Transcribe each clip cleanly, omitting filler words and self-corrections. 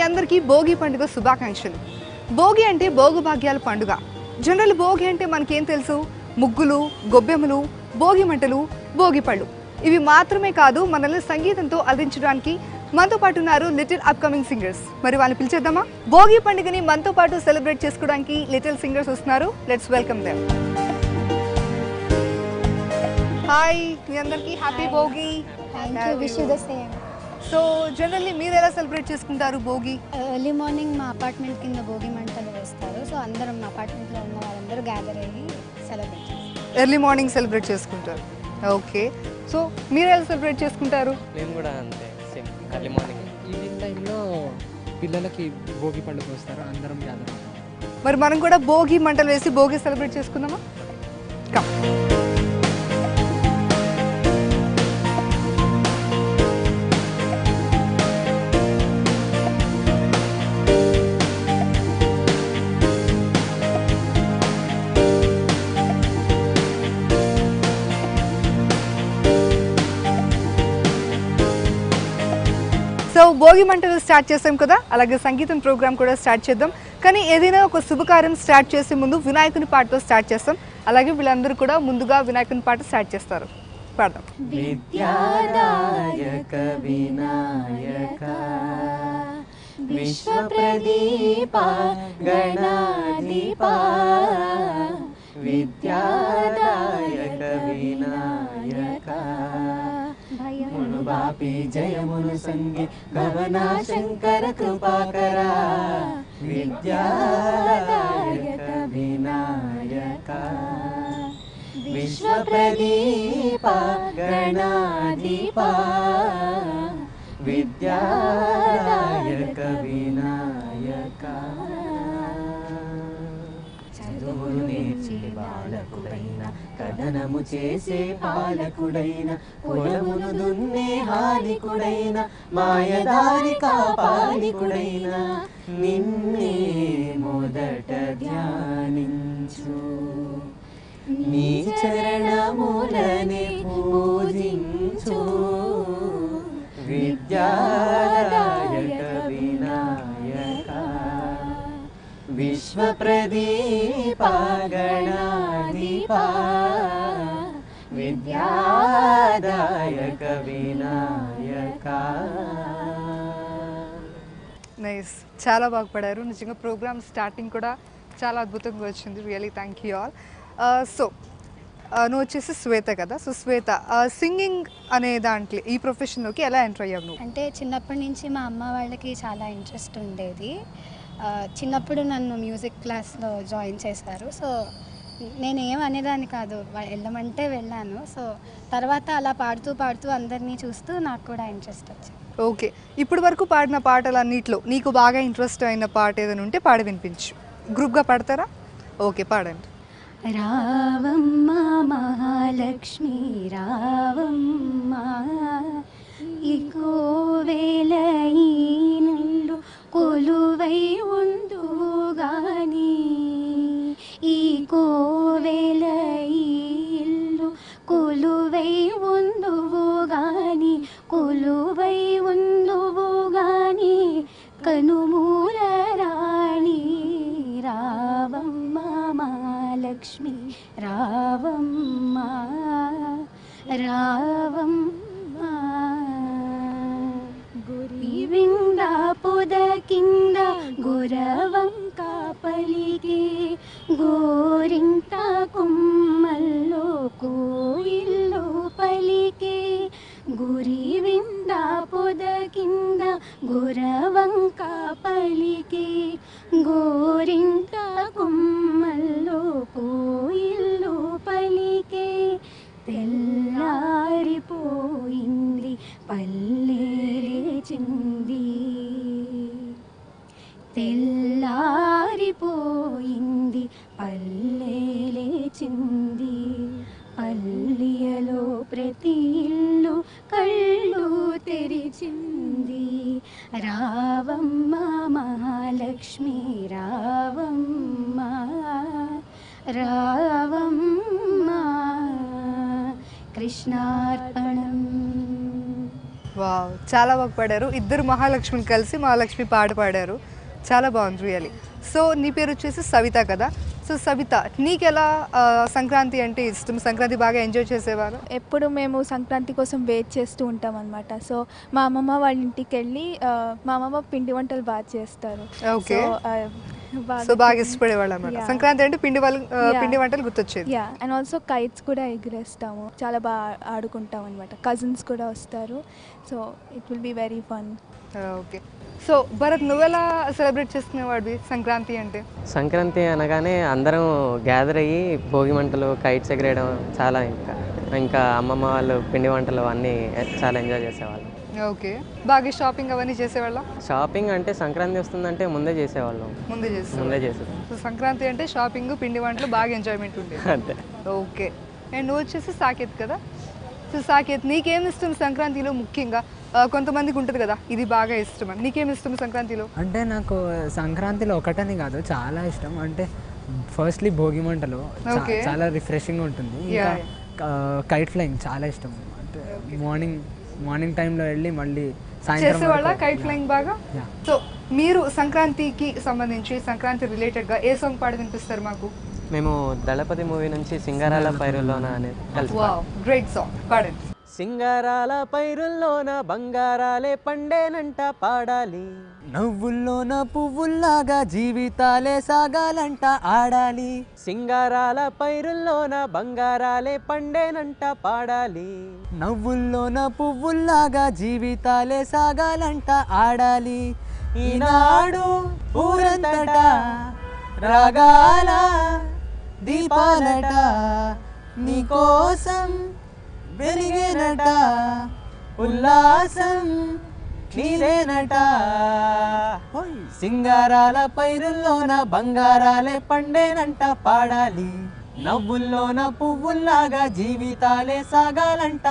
అందరికీ భోగి పండుగ శుభాకాంక్షలు. భోగి అంటే భోగభాగ్యాల పండుగ. జనరల్ భోగి అంటే మనకేం తెలుసు? ముగ్గులు, గొబ్బెమ్మలు, భోగి మంటలు, భోగి పళ్ళు. ఇవి మాత్రమే కాదు, మనల్ని సంగీతంతో అలరించడానికి మనతో పాటు ఉన్నారు లిటిల్ అప్కమింగ్ సింగర్స్. మరి వాళ్ళని పిలిచేద్దామా? భోగి పండుగని మనతో పాటు సెలబ్రేట్ చేసుకోవడానికి లిటిల్ సింగర్స్ వస్తున్నారు. Let's welcome them. హాయ్, మీ అందరికీ happy Bhogi. Wish you the same. So generally మీరు ఎలా సెలబ్రేట్ చేసుకుంటారు భోగి? ఎర్లీ మార్నింగ్ మా అపార్ట్మెంట్ కింద భోగి మంటలు వేస్తారు. సో అందరం మా అపార్ట్మెంట్లో ఉన్న వాళ్ళందరూ గ్యాదర్ అయ్యి సెలబ్రేట్ చేస్తారు. ఎర్లీ మార్నింగ్ సెలబ్రేట్ చేసుకుంటారు. ఓకే, సో మీరు ఎలా సెలబ్రేట్ చేసుకుంటారు? మేము కూడా అంతే, సేమ్ ఎర్లీ మార్నింగ్. ఈవినింగ్ టైంలో పిల్లలకి భోగి పండుగ వస్తారు, అందరం గ్యాదర్ అవుతాం. మరి మనం కూడా భోగి మంటలు వేసి భోగి సెలబ్రేట్ చేసుకుందామా? కమ్. సో భోగి మంటలు స్టార్ట్ చేసాం కదా, అలాగే సంగీతం ప్రోగ్రామ్ కూడా స్టార్ట్ చేద్దాం. కానీ ఏదైనా ఒక శుభకార్యం స్టార్ట్ చేసే ముందు వినాయకుని పాటతో స్టార్ట్ చేస్తాం. అలాగే వీళ్ళందరూ కూడా ముందుగా వినాయకుని పాట స్టార్ట్ చేస్తారు. పాడదాం. విద్యాదాయక వినాయక విశ్వ ప్రదీప గణాధిప విద్యాదాయక వినాయక మును బాపి జయమును సంగి గవనా శంకర కృపాకర విద్యాదాయక వినాయక విశ్వ ప్రదీప గణాధిప విద్యాదాయక వినాయక చదువులు నేర్చే బాలకుడైన కథనము చేసే పాలకుడైన పొలమును దున్నే హాలికుడైన మాయదారి కాపాలికుడైన నిన్నే మొదట ధ్యానించు నీ చరణములనే పూజించు విద్యాదాయక వినాయక విశ్వ ప్రదీప గణాధిప విద్యాదాయక వినాయక. నైస్, చాలా బాగా పాడారు. నిజంగా ప్రోగ్రామ్ స్టార్టింగ్ కూడా చాలా అద్భుతంగా వచ్చింది. Really thank you all. So నువ్వు వచ్చేసి శ్వేత కదా. సో శ్వేత, సింగింగ్ అనే దాంట్లో ఈ ప్రొఫెషన్లోకి ఎలా ఎంటర్ అయ్యావు నువ్వు? అంటే చిన్నప్పటి నుంచి మా అమ్మ వాళ్ళకి చాలా ఇంట్రెస్ట్ ఉండేది. చిన్నప్పుడు నన్ను మ్యూజిక్ క్లాస్లో జాయిన్ చేశారు. సో నేను అనేదాన్ని కాదు, వెళ్ళమంటే వెళ్ళాను. సో తర్వాత అలా పాడుతూ పాడుతూ అందరినీ చూస్తూ నాకు కూడా ఇంట్రెస్ట్ వచ్చింది. ఓకే, ఇప్పుడు వరకు పాడిన పాటలన్నిట్లో నీకు బాగా ఇంట్రెస్ట్ అయిన పాట ఏదైనా ఉంటే పాడి వినిపించు. గ్రూప్గా పాడతారా? ఓకే, పాడండి. రావమ్మ మహాలక్ష్మి రావమ్మ, ఈ కోవెల ఈ నిల్లు కొలువై ఉందువు గాని, ఈ కోవెల ఈ ఇల్లు కొలువై ఉందువు గాని, కొలువై ఉందువు గాని కనుమూల రాణి రావమ్మ మహాలక్ష్మి రావమ్మ రావమ్మ. గురివింద పొద కింద గురవంక పలికే గోరింట కొమ్మల్లో కోయిల్లో పలికే, గురివింద పొద కింద గురవంక పలికే గోరింట కొమ్మల్లో కోయిల్లో పలికే, తెల్లారిపోయింది పల్లె లేచింది, తెల్లారిపోయింది పల్లె లేచింది, పల్లెలో ప్రతి ఇల్లు కళ్ళు తెరిచింది. రావమ్మ మహాలక్ష్మి రావమ్మ రావమ్మ. కృష్ణార్పణం. వావ్, చాలా బాగా పాడారు. ఇద్దరు మహాలక్ష్మిని కలిసి మహాలక్ష్మి పాట పాడారు. చాలా బాగుంది రియలీ. సో నీ పేరు వచ్చేసి సవిత కదా. సో సవిత, నీకెలా సంక్రాంతి అంటే ఇష్టం? సంక్రాంతి బాగా ఎంజాయ్ చేసేవారు? ఎప్పుడు మేము సంక్రాంతి కోసం వెయిట్ చేస్తూ ఉంటాం అనమాట. సో మా అమ్మమ్మ వాళ్ళ ఇంటికి వెళ్ళి మా అమ్మమ్మ పిండి వంటలు బాగా చేస్తారు. ఓకే. సో బాగా ఇష్టపడేవాళ్ళు అనమాట. సంక్రాంతి అంటే పిండి వంటలు గుర్తొచ్చేది. యా, అండ్ ఆల్సో కైట్స్ కూడా ఎగిరేస్తాము. చాలా బాగా ఆడుకుంటాం అనమాట. కజిన్స్ కూడా వస్తారు. So it will be very fun. Okay. So Bharat, నువ్వెలా సెలబ్రేట్ చేసుకునేవాడివి సంక్రాంతి అంటే? సంక్రాంతి అనగానే అందరం గ్యాదర్ అయ్యి భోగి మంటలు, కైట్స్ ఎగరేయడం చాలా ఇంకా అమ్మమ్మ వాళ్ళు పిండి వంటలు అన్నీ చాలా ఎంజాయ్ చేసేవాళ్ళం. ఓకే. బాగా షాపింగ్ అవన్నీ చేసేవాళ్ళం? షాపింగ్ అంటే సంక్రాంతి వస్తుందంటే ముందే చేసేవాళ్ళం. ముందే చేసేది. సో సంక్రాంతి అంటే షాపింగ్, పిండి వంటలు, బాగా ఎంజాయ్మెంట్ ఉండేది. అంతే. ఓకే. అండ్ నువ్వు వచ్చేసి సాకేత్ కదా. సో సాకేత్, నీకేమి ఇష్టం సంక్రాంతిలో? ముఖ్యంగా కొంతమందికి ఉంటుంది కదా ఇది బాగా ఇష్టం అని. నీకేమి ఇష్టం సంక్రాంతిలో? అంటే నాకు సంక్రాంతిలో ఒకటని కాదు, చాలా ఇష్టం. అంటే ఫస్ట్లీ భోగి మంటలు చాలా రిఫ్రెషింగ్ ఉంటుంది. ఇంకా కైట్ ఫ్లయింగ్ చాలా ఇష్టం. అంటే మార్నింగ్ టైంలో వెళ్ళి మళ్ళీ చేసేవాళ్ళ కైట్ ఫ్లయింగ్ బాగా. సో మీరు సంక్రాంతికి సంబంధించి సంక్రాంతి రిలేటెడ్గా ఏ సాంగ్ పాడి వినిపిస్తారు మాకు? మేము దళపతి మూవీ నుంచి సింగారాల పైరుల్లోన అనేది కలిసి. గ్రేట్ సాంగ్, పాడండి. సింగారాల పైరుల్లోన బంగారాలే పండేనంట పాడాలి, నవ్వుల్లోన పువ్వుల్లాగా జీవితాలే సాగాలంట ఆడాలి. సింగారాల పైరుల్లోన బంగారాలే పండేనంట పాడాలి, నవ్వుల్లోన పువ్వుల్లాగా జీవితాలే సాగాలంట ఆడాలి. ఈనాడు ఊరంతట రాగాల దీపాలట నీకోసం వెలిగేనట, ఉల్లాసం నీదేనట. సింగారాల పైరుల్లోన బంగారాలే పండేనంట పాడాలి, నవ్వుల్లోన పువ్వుల్లాగా జీవితాలే సాగాలంట.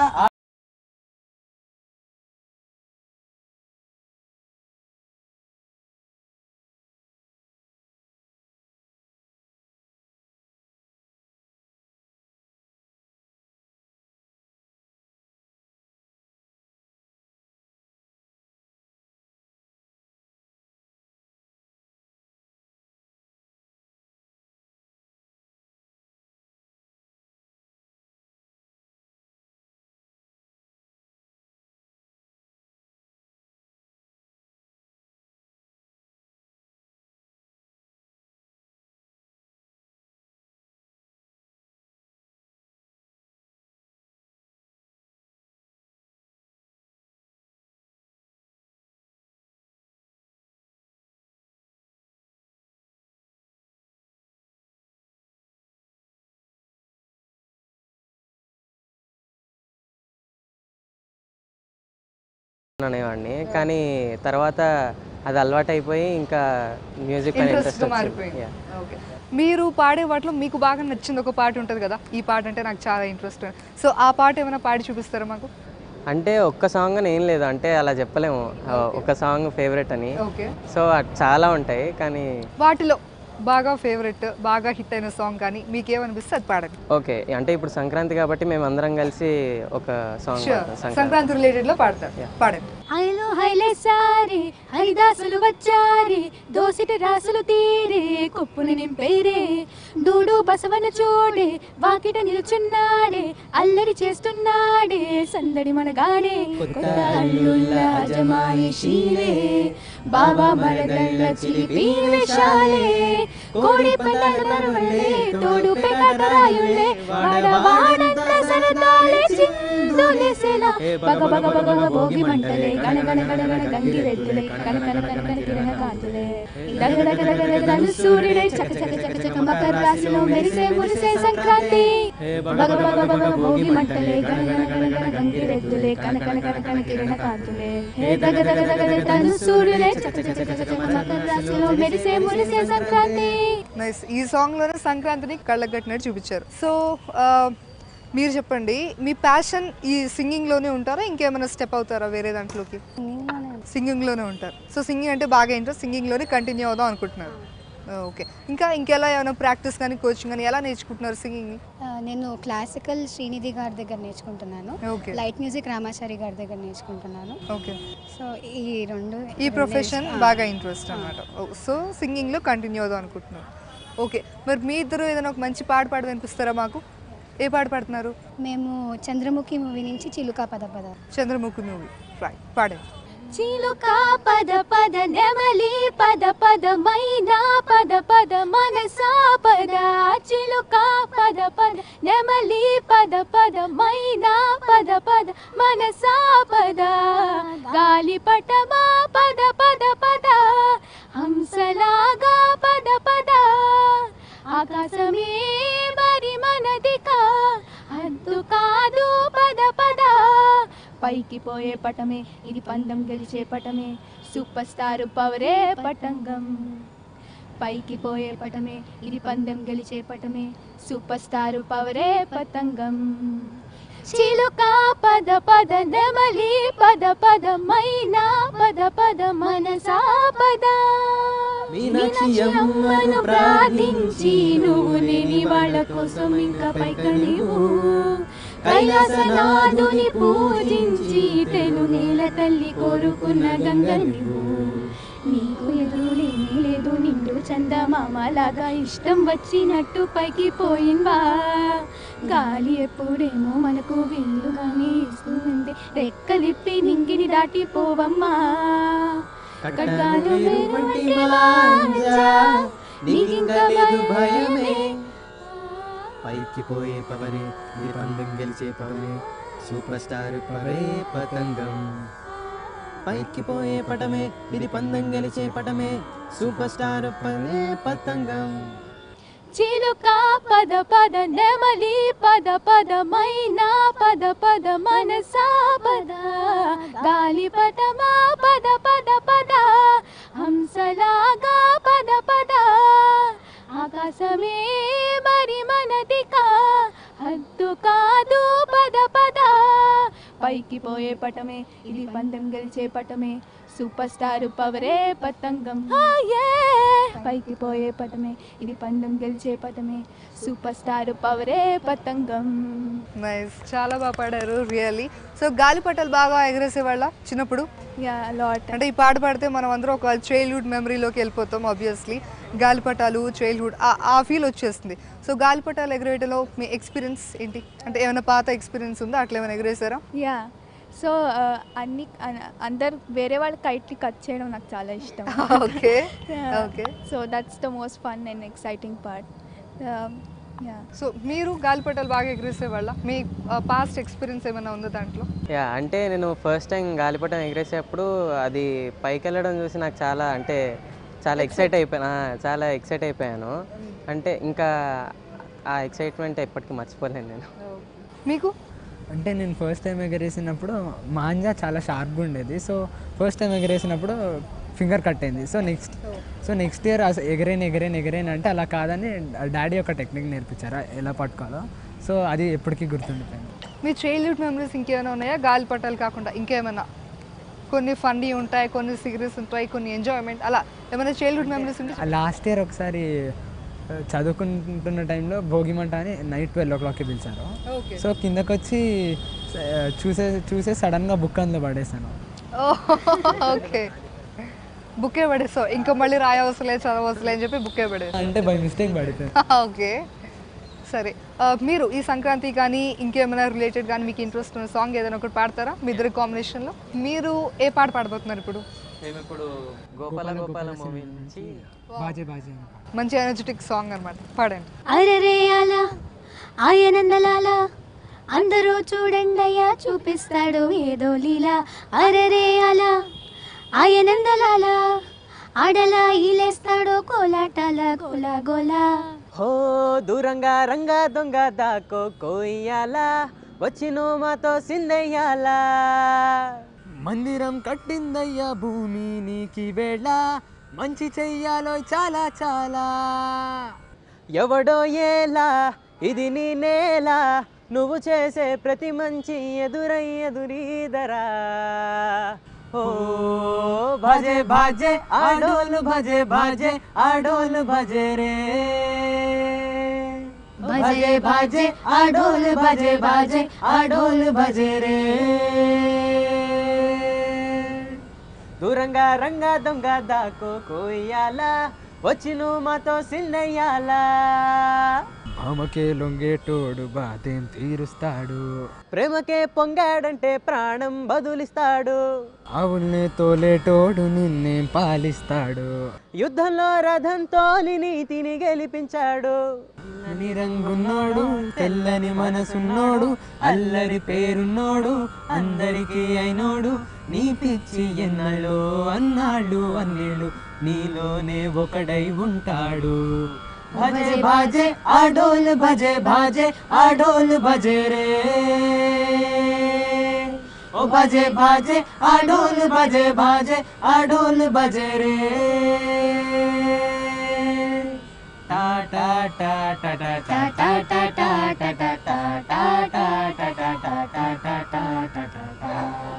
అనేవాడిని. కానీ తర్వాత అది అలవాటు అయిపోయి ఇంకా మ్యూజిక్ పైన ఇంట్రెస్ట్ మారిపోయింది. ఓకే. మీరు పాడే వాటిలో మీకు బాగా నచ్చింది ఒక పాట ఉంటుంది కదా, ఈ పాట అంటే నాకు చాలా ఇంట్రెస్ట్. సో ఆ పాట ఏమైనా పాడి చూపిస్తారా మాకు? అంటే ఒక్క సాంగ్ అని ఏం లేదు, అంటే అలా చెప్పలేము ఒక సాంగ్ ఫేవరెట్ అని. ఓకే. సో చాలా ఉంటాయి, కానీ వాటిలో బాగా ఫేవరెట్, బాగా హిట్ అయిన సాంగ్ కానీ మీకేమనిపిస్తే అది పాడండి. ఓకే. అంటే ఇప్పుడు సంక్రాంతి కాబట్టి మేము అందరం కలిసి ఒక సాంగ్ సంక్రాంతి రిలేటెడ్ లో పాడతారు, పాడండి. హైలో హైలే సారి హరిదాసులు వచ్చారి, దోసిటి రాసులు తీరే కొప్పుని నింపేరే, దూడు బసవన చూడే వాకిట నిలుచున్నాడే, అల్లరి చేస్తున్నాడే సందడి మనగాడే, కొత్త అల్లుళ్ళ అజమాయిషీలే, బాబా మరదళ్ళ చిలిపి వేషాలే, కోడి పందాల పరువళ్ళే తోడు పెకాటరాయుళ్ళే, వాడవాడంత సరదాలే చిందులేసేలా, బగ బగ బగ భోగి మంటలే, గణ గణ గణ గణ గంగిరెద్దులే, కన కన కన కన కిరణ కాంతులే, దగ దగ దగ దగ ధను సూర్యుడే, చక చక చక చక మకర రాశిలో మెరిసే మురిసే సంక్రాంతి, బగ బగ బగ భోగి మంటలే, గణ గణ గణ గణ గంగిరెద్దులే, కన కన కన కన కిరణ కాంతులే, దగ దగ దగ దగ ధను సూర్యుడే, చక చక చక చక మకర రాశిలో మెరిసే మురిసే సంక్రాంతి. నైస్. ఈ సాంగ్ లోనే సంక్రాంతిని కళ్ళగట్టినట్టు చూపించారు. సో మీరు చెప్పండి, మీ ప్యాషన్ ఈ సింగింగ్ లోనే ఉంటారా, ఇంకేమైనా స్టెప్ అవుతారా వేరే దాంట్లోకి? సింగింగ్ లోనే ఉంటారు. సో సింగింగ్ అంటే బాగా ఇంట్రెస్ట్, సింగింగ్ లోనే కంటిన్యూ అవుదాం అనుకుంటున్నారు. ఓకే. ఇంకెలా ఏమైనా ప్రాక్టీస్ కానీ కోచింగ్ కానీ ఎలా నేర్చుకుంటున్నారు సింగింగ్? నేను క్లాసికల్ శ్రీనిధి గారి దగ్గర నేర్చుకుంటున్నాను, లైట్ మ్యూజిక్ రామాచారి గారి దగ్గర నేర్చుకుంటున్నాను. ఓకే. సో ఈ ప్రొఫెషన్ బాగా ఇంట్రెస్ట్ అన్నమాట. సో సింగింగ్లో కంటిన్యూ అవుదాం అనుకుంటున్నాను. ఓకే. మరి మీ ఇద్దరు ఏదైనా ఒక మంచి పాట పాడి వినిపిస్తారా మాకు? ఏ పాట పాడుతున్నారు? మేము చంద్రముఖి మూవీ నుంచి చిలుక పద పద. చంద్రముఖి మూవీ రైట్, పాడండి. చిలుక పద పద నెమలి పద పద మైనా పద పద మనసా పద. చిలుక పద పద నెమలి పద పద మైనా పద పద మనసా పద. గాలిపటమా పద పద పద హంసలాగా పద పద. ఆకాశమే మరి మనదికా హద్దు కాదు పద పద. పైకి పోయే పటమే ఇది పందెం గెలిచే పటమే సూపర్ స్టార్ పవరే పటంగం. పైకి పోయే పటమే ఇది పందెం గెలిచే పటమే సూపర్ స్టార్ పవరే పతంగం. చిలుక పద పద నెమలి పద పద మైనా పద పద మనసా పద. మీనాక్షి అమ్మను ప్రార్థించి నువ్వు లేని వాళ్ళ కోసం ఇంకా పైక నీవు. కైలాసనాథుని పూజించి తెలు నేల తల్లి కోరుకున్న గంగ నీవు. నీకు ఎదురు లేని లేదు నిండు చందమామలాగా ఇష్టం వచ్చినట్టు పైకి పోయింవా. గాలి ఎప్పుడేమో మనకు విల్లుగానే ఇస్తుంది రెక్కలిప్పి నింగిని దాటిపోవమ్మా. పైకి పోయే పవరే ఇది పందెం గెలిచే పవరే సూపర్ స్టార్ పవరే పతంగం. పైకి పోయే పటమే ఇది పందెం గెలిచే పటమే సూపర్ స్టార్ పవరే పతంగం. చిలుక పద పద నెమలి పద పద మైనా పద పద మనసా పద. గాలిపటమా పద పద పద హంసలాగా పద పద. ఆకాశమే మరి మనదికా హద్దు కాదు పద పద. పైకి పోయే పటమే ఇది పందెం గెలిచే పటమే సూపర్ స్టార్ పవరే పతంగం. పైకి పోయే పటమే ఇది పందెం గెలిచే పటమే సూపర్ స్టార్ పవరే పతంగం. నైస్, చాలా బాగా పాడారు రియల్లీ. సో గాలిపటాలు బాగా ఎగరేసేవాళ్ళ చిన్నప్పుడు? Yeah lot. అంటే ఈ పాట పాడితే మనం అందరం ఒక చైల్డ్హుడ్ మెమరీలోకి వెళ్ళిపోతాం ఆబ్వియస్లీ. గాలిపటాలు చైల్డ్హుడ్ ఆ ఫీల్ వచ్చేస్తుంది. సో గాలిపటాలు ఎగరేయడంలో మీ ఎక్స్పీరియన్స్ ఏంటి? అంటే ఏమైనా పాత ఎక్స్పీరియన్స్ ఉందా, అట్లా ఏమైనా ఎగరేసారా? యా, సో అందరు వేరే వాళ్ళ కైట్ని కట్ చేయడం నాకు చాలా ఇష్టం. Okay okay. So that's the most fun and exciting part. So మీరు గాలిపటాలు బాగా ఎగరేసేవాళ్ళ? మీ పాస్ట్ ఎక్స్పీరియన్స్ ఏమైనా ఉందా దాంట్లో? అంటే నేను ఫస్ట్ టైం గాలిపటం ఎగరేసేటప్పుడు అది పైకి వెళ్ళడం చూసి నాకు చాలా ఎక్సైట్ అయిపోయాను. అంటే ఇంకా ఆ ఎక్సైట్మెంట్ ఎప్పటికీ మర్చిపోలేను నేను. మీకు? అంటే నేను ఫస్ట్ టైం ఎగరేసినప్పుడు మాంజా చాలా షార్ప్గా ఉండేది. సో ఫస్ట్ టైం ఎగరేసినప్పుడు ఫింగర్ కట్ అయింది. సో నెక్స్ట్ ఇయర్ ఎగరేన్ అంటే అలా కాదని డాడీ ఒక టెక్నిక్ నేర్పించారు ఎలా పట్టుకోవాలో. సో అది ఎప్పటికీ గుర్తుండిపోయింది. మీ చైల్డ్హుడ్ మెమరీస్ ఇంకేమైనా ఉన్నాయా గాలిపటాలు కాకుండా? ఇంకేమైనా కొన్ని ఫన్నీ ఉంటాయి, కొన్ని సీరియస్ ఉంటాయి, కొన్ని ఎంజాయ్మెంట్, అలా ఏమైనా చైల్డ్హుడ్ మెమరీస్ ఉంటాయి? లాస్ట్ ఇయర్ ఒకసారి చదువుకుంటున్న టైంలో భోగిమంట అని నైట్ 12 o'clockకి పిలిచారు. సో కిందకు వచ్చి చూసే సడన్గా బుక్ అందులో పడేసాను. ఓకే, బుక్కే పడేసావు, ఇంకా మళ్ళీ రాయవసలే చదవసలే అని చెప్పి బుక్కే పడేసావు. అంటే బై మిస్టేక్ పడితే. ఓకే సరే. మీరు ఈ సంక్రాంతి కానీ ఇంకేమైనా రిలేటెడ్ కానీ మీకు ఇంట్రెస్ట్ ఉన్న సాంగ్ ఏదైనా ఒకటి పాడతారా మీ ఇద్దరి కాంబినేషన్లో? మీరు ఏ పాట పాడబోతున్నారు ఇప్పుడు? మేము ఇప్పుడు గోపాల గోపాల మూవీ నుంచి బాజే బాజే మంచి ఎనర్జెటిక్ సాంగ్ అనమాట, పాడండి. అరెరే అలా ఆయనందలాల అందరూ చూడండయ్యా చూపిస్తాడు ఏదో లీలా. అరెరే అలా ఆయనందలాల ఆడలా ఈలేస్తాడు కోలాటాల గోలా గోలా. హో దూరంగా రంగా దొంగ దాకో కోయ్యాలా వచ్చినో మాతో సిందయ్యాలా. మందిరం కట్టిందయ్యా భూమి నీకి వేళ మంచి చెయ్యాలో చాలా చాలా. ఎవడో ఏలా ఇది నీ నేల నువ్వు చేసే ప్రతి మంచి ఎదురీదరా. ఓ భజే భజే ఆడోలు భజే భజే ఆడోలు భజే రే భజే భజే ఆడోలు భజే భజే ఆడోలు భజే రే దూరంగా రంగా దొంగ దాకో కోయాలా వచ్చి నువ్వు మాతో సిన్నయ్యాలా భామకే లొంగేటోడు బాధేం తీరుస్తాడు ప్రేమకే పొంగాడంటే ప్రాణం బదులిస్తాడు ఆవుల్నే తోలేటోడు నిన్నేం పాలిస్తాడు యుద్ధంలో రథంతో నీతిని గెలిపించాడు నీ రంగున్నోడు తెల్లని మనసున్నోడు అల్లరి పేరున్నోడు అందరికీ అయినోడు నీ పిచ్చి ఎన్నాళ్ళు అన్నాళ్ళు అన్నేళ్ళు నీలోనే ఒకడై ఉంటాడు భజే భజే ఆడోలు భజే భజే ఆడోలు భజే రే ఓ భజే భజే ఆడోలు భజే భజే ఆడోలు భజే రే టా టా టా టా టా టా టా టా టా టా టా టా టా టా టా టా టా టా.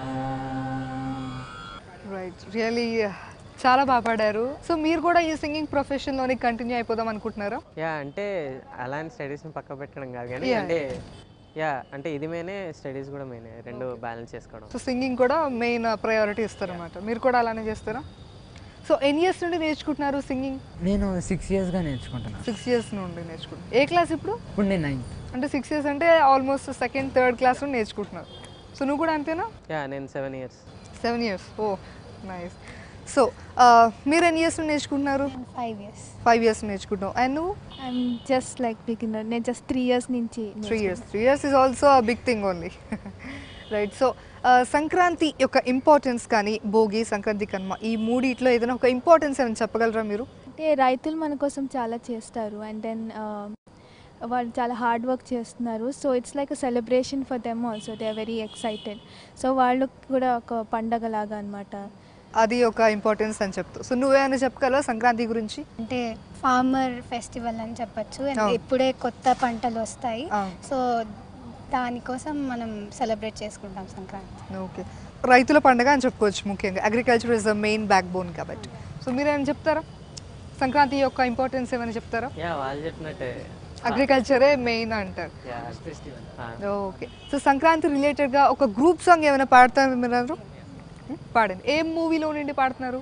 రైట్ రియలీ చాలా బాగా పాడారు. సో మీరు కూడా ఈ సింగింగ్ ప్రొఫెషన్లోనే కంటిన్యూ అయిపోదాం అనుకుంటున్నారా? యా అంటే అలాంటి స్టడీస్ని పక్క పెట్టడం కాదు కానీ అంటే యా అంటే ఇది మెయినే స్టడీస్ కూడా మెయినే రెండు బ్యాలెన్స్ చేసుకోవడం. సో సింగింగ్ కూడా మెయిన్ ప్రయారిటీ ఇస్తారన్నమాట. మీరు కూడా అలానే చేస్తారా? సో ఎన్ని ఇయర్స్ నుండి నేర్చుకుంటున్నారు సింగింగ్? నేను 6 yearsగా నేర్చుకుంటున్నాను. 6 years నుండి నేర్చుకుంటున్నాను. ఏ క్లాస్ ఇప్పుడు? ఇప్పుడు నేను 9th. అంటే 6 years అంటే ఆల్మోస్ట్ సెకండ్ థర్డ్ క్లాస్ నుండి నేర్చుకుంటున్నారు. సో నువ్వు కూడా అంతేనా? యా నేను 7 years. 7 years. Oh nice. So మీరు ఎన్ని ఇయర్స్ నుండి నేర్చుకుంటున్నారు? 5 years. 5 years నేర్చుకుంటాం. అండ్ నువ్వు? I'm just like beginner. నేను జస్ట్ 3 years నుంచి 3 years. 3 years is also a big thing only. Right. So Sankranti యొక్క ఇంపార్టెన్స్ కానీ భోగి, సంక్రాంతి, కనుమ ఈ మూడిట్లో ఏదైనా ఒక ఇంపార్టెన్స్ ఏమైనా చెప్పగలరా మీరు? అంటే రైతులు మన కోసం చాలా చేస్తారు అండ్ దెన్ వాళ్ళు చాలా హార్డ్ వర్క్ చేస్తున్నారు. So it's like a celebration for them also. They are very excited. So వాళ్ళకు కూడా ఒక పండగ లాగా అనమాట. అది ఒక ఇంపార్టెన్స్ అని చెప్తూ. సో నువ్వేమైనా చెప్పగలవా సంక్రాంతి గురించి? అంటే ఫార్మర్ ఫెస్టివల్ అని చెప్పచ్చు. ఇప్పుడే కొత్త పంటలు వస్తాయి. సో దానికోసం మనం సెలబ్రేట్ చేసుకుంటాం సంక్రాంతి. ఓకే. రైతుల పండుగ అని చెప్పుకోవచ్చు. ముఖ్యంగా agriculture is the main backbone కాబట్టి. సో మీరేమైనా చెప్తారా? సంక్రాంతి యొక్క ఇంపార్టెన్స్ ఏమైనా చెప్తారా? యా వాళ్ళు చెప్పినట్టే అగ్రికల్చరే మెయిన్ అంటారు. ఓకే. సో సంక్రాంతి రిలేటెడ్గా ఒక గ్రూప్ సాంగ్ ఏమైనా పాడతారు మీరు? పాడండి. ఏ మూవీలో నుండి పాడుతున్నారు?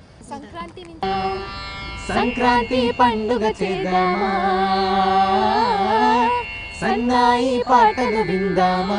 సంక్రాంతి పండుగ చేద్దామా, సన్నాయి పాటలు విందామా,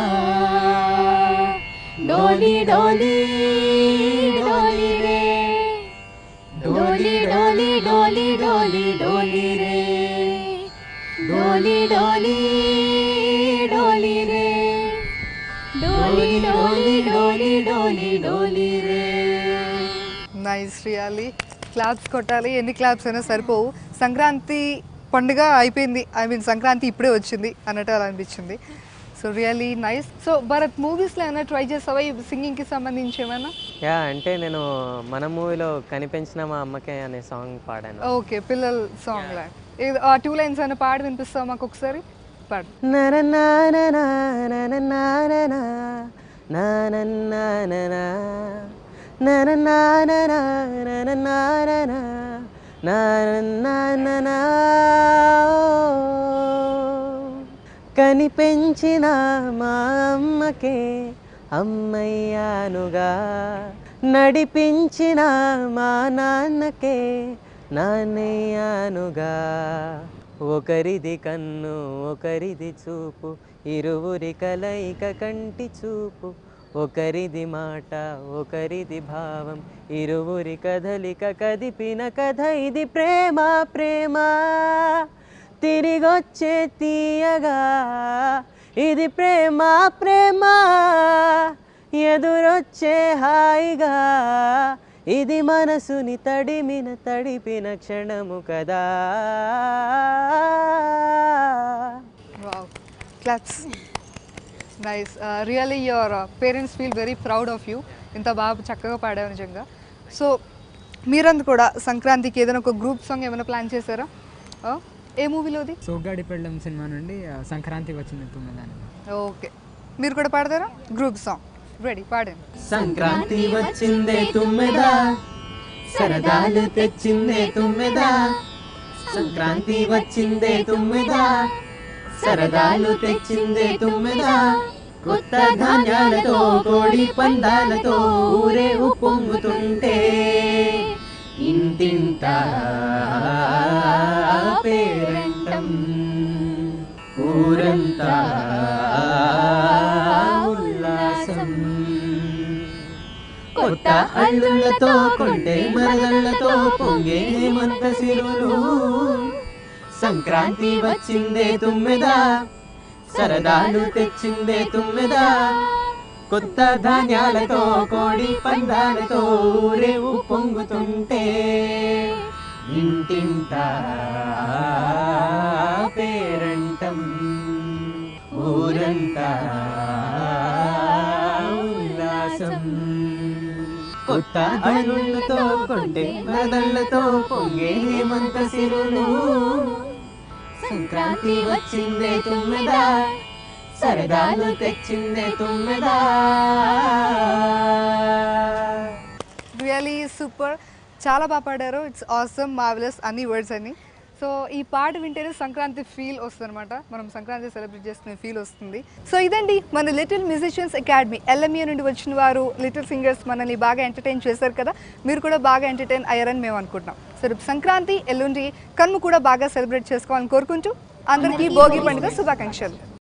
డోలి డోలి డోలి రే, డోలి డోలి డోలి డోలి డోలి రే, డోలి డోలి డోలి రే, డోలి డోలి డోలి డోలి డోలి రే. నైస్. రియాలీ క్లాప్స్ కొట్టాలి. ఎన్ని క్లాప్స్ అయినా సరిపోవు. సంక్రాంతి పండుగ అయిపోయింది, ఐ మీన్ సంక్రాంతి ఇప్పుడే వచ్చింది అన్నట్టు అలా అనిపించింది. So really nice. So Bharat మూవీస్లో ఏమైనా ట్రై చేస్తావా ఈ సింగింగ్కి సంబంధించి ఏమైనా? యా అంటే నేను మన మూవీలో కనిపించిన మా అమ్మకే అనే సాంగ్ పాడాను. ఓకే. పిల్లల సాంగ్ లా 2 lines అయినా పాడి వినిపిస్తావా మాకు ఒకసారి? పాడు. కనిపించిన మా అమ్మకే అమ్మయ్యానుగా, నడిపించిన మా నాన్నకే నాన్నయ్యానుగా, ఒకరిది కన్ను ఒకరిది చూపు ఇరువురి కలయిక కంటి చూపు, ఒకరిది మాట ఒకరిది భావం ఇరువురి కదలిక కదిపిన కథ ఇది ప్రేమ ప్రేమ తిరిగొచ్చే తీయగా, ఇది ప్రేమ ప్రేమ ఎదురొచ్చే హాయిగా, ఇది మనసుని తడిపిన క్షణము కదా. Wow, claps. Nice. Really your parents feel very proud of you. ఇంత బాగా చక్కగా పాడావు నిజంగా. సో మీరంతా కూడా సంక్రాంతికి ఏదైనా ఒక గ్రూప్ సాంగ్ ఏమైనా ప్లాన్ చేశారా? ఏ మూవీలోది? సోగ్గాడి పెళ్ళం సినిమా నుండి సంక్రాంతి వచ్చింది 9. ఓకే. మీరు కూడా పాడతారా గ్రూప్ సాంగ్? రెడీ, పాడండి. సంక్రాంతి వచ్చిందే తుమ్మెదా, సరదాలు తెచ్చిందే తుమ్మెదా. సంక్రాంతి వచ్చిందే తుమ్మెదా, సరదాలు తెచ్చిందే తుమ్మెదా. కొత్త ధాన్యాలతో కోడి పందాలతో ఊరే ఉప్పొంగుతుంటే ఇంటింట పేరంటం, ఊరంతా ఉల్లాసం. కొత్త అల్లుళ్ళతో కొంటే మరదళ్ళతో పొంగే హేమంత సిరులు. సంక్రాంతి వచ్చిందే తుమ్మెదా, సరదాలు తెచ్చిందే తుమ్మెదా. కొత్త ధాన్యాలతో కోడి పందాలతో ఊరే ఉప్పొంగుతుంటే ఇంటింట పేరంటం, ఊరంతా ఉల్లాసం. కొత్త అల్లుళ్ళతో కొంటే మరదళ్ళతో పొంగే హేమంత సిరులు. సంక్రాంతి వచ్చిందే తుమ్మెదా, సరదాలు తెచ్చిందే తుమ్మెదా. రియలీ సూపర్, చాలా బాగా పాడారు. ఇట్స్ ఆసమ్, మార్వెలస్ అన్ని వర్డ్స్ అన్ని. సో ఈ పాట వింటేనే సంక్రాంతి ఫీల్ వస్తుంది అనమాట, మనం సంక్రాంతి సెలబ్రేట్ చేసుకునే ఫీల్ వస్తుంది. సో ఇదండి మన లిటిల్ మ్యూజిషియన్స్ అకాడమీ LME నుండి వచ్చిన వారు లిటిల్ సింగర్స్ మనల్ని బాగా ఎంటర్టైన్ చేశారు కదా. మీరు కూడా బాగా ఎంటర్టైన్ అయ్యారని మేము అనుకుంటున్నాం. సో రేపు సంక్రాంతి, ఎల్లుండి కనుమ కూడా బాగా సెలబ్రేట్ చేసుకోవాలని కోరుకుంటూ అందరికీ భోగి పండుగ శుభాకాంక్షలు.